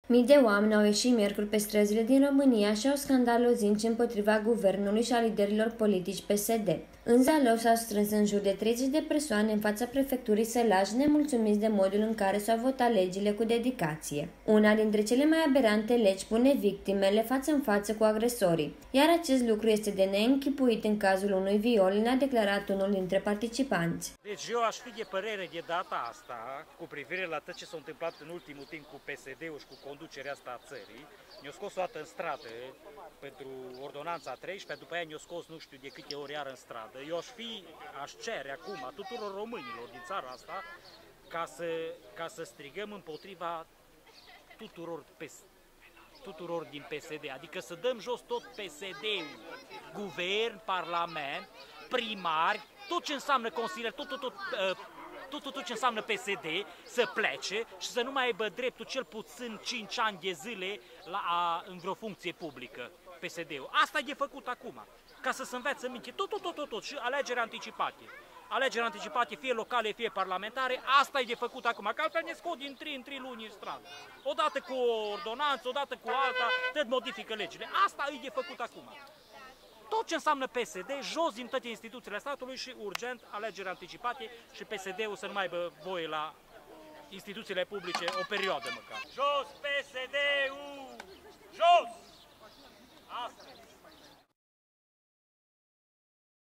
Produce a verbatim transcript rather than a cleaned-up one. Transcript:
Mii de oameni au ieșit miercuri pe străzile din România și au scandalozind împotriva guvernului și a liderilor politici P S D. În Zalău s-au strâns în jur de treizeci de persoane în fața prefecturii Sălaj, nemulțumiți de modul în care s-au votat legile cu dedicație. Una dintre cele mai aberante legi pune victimele față în față cu agresorii, iar acest lucru este de neînchipuit în cazul unui viol, ne-a declarat unul dintre participanți. Deci eu aș fi de părere de data asta, cu privire la tot ce s-a întâmplat în ultimul timp cu P S D-ul și cu conducerea asta a țării, ne-a scos o dată în stradă pentru ordonanța treisprezece, după aia ne-a scos nu știu de câte ori iar în stradă. Eu aș fi, aș cere acum tuturor românilor din țara asta ca să, ca să strigăm împotriva tuturor, tuturor din P S D, adică să dăm jos tot P S D-ul, guvern, parlament, primari, tot ce înseamnă consilier, tot, tot, tot, uh, tot, tot, tot ce înseamnă P S D să plece și să nu mai aibă dreptul cel puțin cinci ani de zile la, a, în vreo funcție publică P S D-ul. Asta e de făcut acum, ca să se învețe minte, tot, tot, tot, tot, tot, și alegeri anticipate. Alegeri anticipate, fie locale, fie parlamentare, asta e de făcut acum, că altfel ne scot din trei în trei luni în stradă. Odată cu o ordonanță, odată cu alta, tot modifică legile. Asta e de făcut acum. Tot ce înseamnă P S D, jos din toate instituțiile statului și urgent alegeri anticipate și P S D-ul să nu mai aibă voie la instituțiile publice o perioadă măcar. Jos P S D-ul! Jos! Asta.